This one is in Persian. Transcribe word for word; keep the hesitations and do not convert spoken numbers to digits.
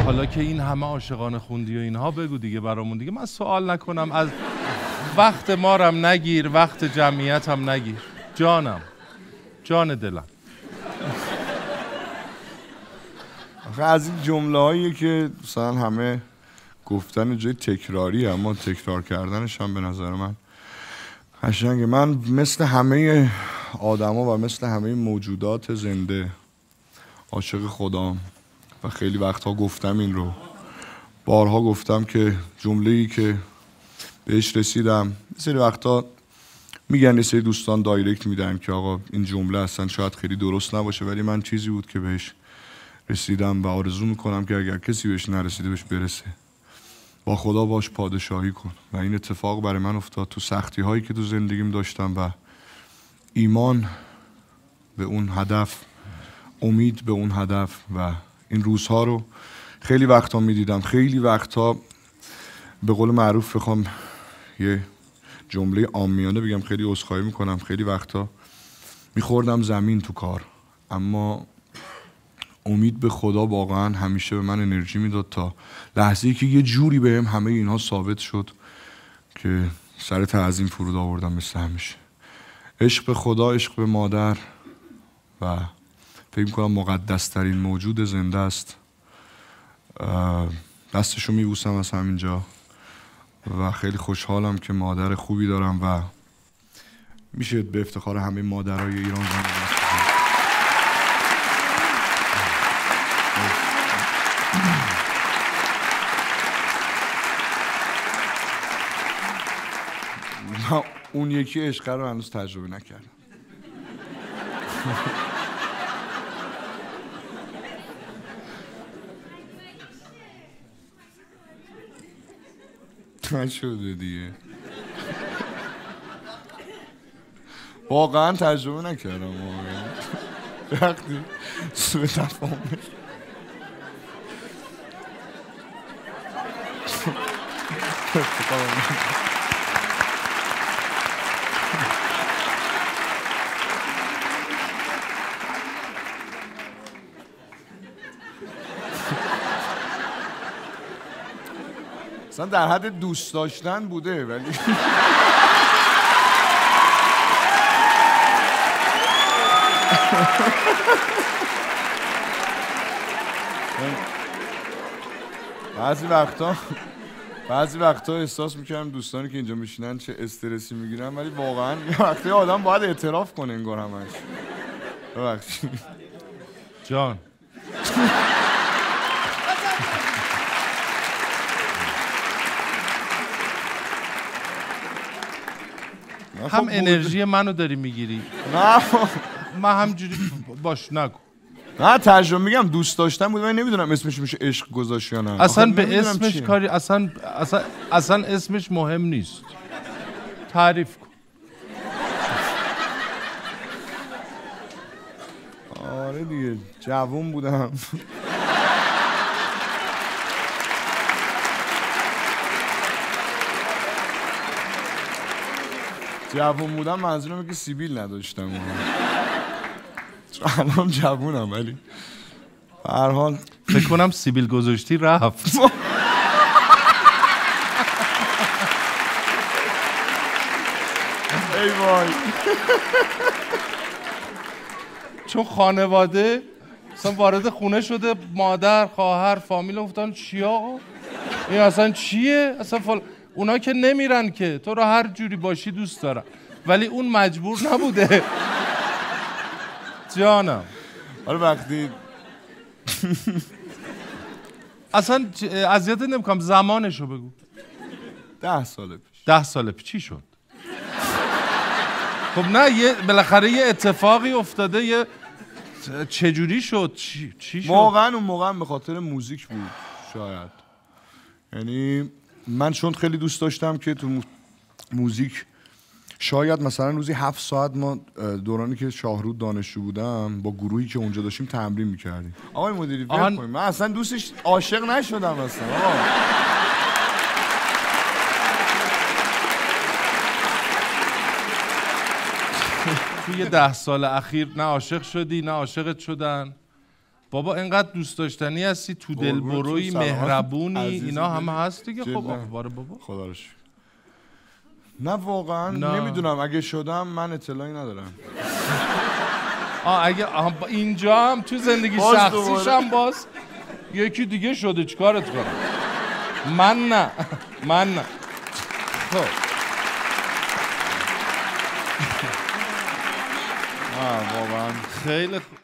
حالا که این همه عاشقانه خوندی و اینها بگو دیگه برامون دیگه، من سوال نکنم، از وقت ما رم نگیر، وقت جمعیت هم نگیر. جانم، جان دلم. آخه از این جمله هایی که مثلا همه گفتن جای تکراری، اما تکرار کردنش هم به نظر من قشنگه. من مثل همه آدما و مثل همه موجودات زنده عاشق خدام و خیلی وقتها گفتم این رو، بارها گفتم که جمله‌ای که بهش رسیدم، سری وقتا میگن، سری دوستان دایرکت میدن که آقا این جمله اصلا شاید خیلی درست نباشه، ولی من چیزی بود که بهش رسیدم و آرزو میکنم که اگر کسی بهش نرسیده بهش برسه. با خدا باش پادشاهی کن. و این اتفاق برای من افتاد تو سختی هایی که تو زندگیم داشتم و ایمان به اون هدف، امید به اون هدف. و این روزها رو خیلی وقتا میدیدم، خیلی وقتا به قول معروف بخوام یه جمله عامیانه بگم، خیلی عذرخواهی میکنم، خیلی وقتا میخوردم زمین تو کار، اما امید به خدا واقعا همیشه به من انرژی میداد تا لحظه‌ای که یه جوری بهم همه اینها ثابت شد که سر تعظیم فرود آوردم مثل همیشه. عشق به خدا، عشق به مادر و فکر می‌کنم مقدس ترین موجود زنده است. دستشو میبوسم از همینجا و خیلی خوشحالم که مادر خوبی دارم و میشه به افتخار همه مادرای ایران زنده. اون یکی عشق رو هنوز تجربه نکردم. نشده دیگه، واقعا تجربه نکردم. وقتی سوء تفاهم اصلا در حد دوست داشتن بوده، ولی بعضی وقتا بعضی وقتا احساس میکردم دوستانی که اینجا میشینن چه استرسی میگیرن، ولی واقعا یه وقتی آدم باید اعتراف کنه انگار همش. ببخشید جان. هم انرژی منو داری میگیری. نه من همجوری باش نگو. نه تجربه میگم، دوست داشتن بود، من نمیدونم اسمش میشه عشق گذاشت یا نه. اصلا به اسمش چیه؟ کاری اصلا اصلا اصلا اسمش مهم نیست. تعریف کن. آره دیگه جوون بودم. جوون بودم منظورم که سیبیل نداشتم. الان جوونم ولی به هر حال فکر کنم سیبیل گذاشتی رفت. ای وای. چون خانواده اصلا وارد خونه شده، مادر، خواهر، فامیل افتادن چیا؟ این اصلا چیه؟ اصلا فال... اونا که نمیرن که تو رو هر جوری باشی دوست دارن، ولی اون مجبور نبوده. جانم. حالا وقتی اصلا اذیت نمیکنم، زمانشو بگو. ده سال پیش. ده سال پیش چی شد؟ خب نه یه بالاخره یه اتفاقی افتاده، یه چجوری شد؟ چی, چی شد؟ واقعا اون موقع به خاطر موزیک بود شاید. یعنی من چون خیلی دوست داشتم که تو موزیک شاید مثلا روزی هفت ساعت، ما دورانی که شاهرود دانشجو بودم با گروهی که اونجا داشتیم تمرین میکردیم. آقای مدیری ول آهن... کنیم، من اصلا دوستش عاشق نشدم اصلا. آقا توی ده سال اخیر نه عاشق شدی نه عاشقت شدن، بابا اینقدر دوست داشتنی هستی، تو دل بروی، مهربونی، اینا همه هست دیگه. خب اخبار بابا خدا رو شکر. نه واقعا نمیدونم، اگه شدم من اطلاعی ندارم. آه اگه آه اینجا هم تو زندگی شخصیش هم باز یکی دیگه شده، چیکارت کنم؟ من نه من نه. خب آه واقعا خیلی خوب.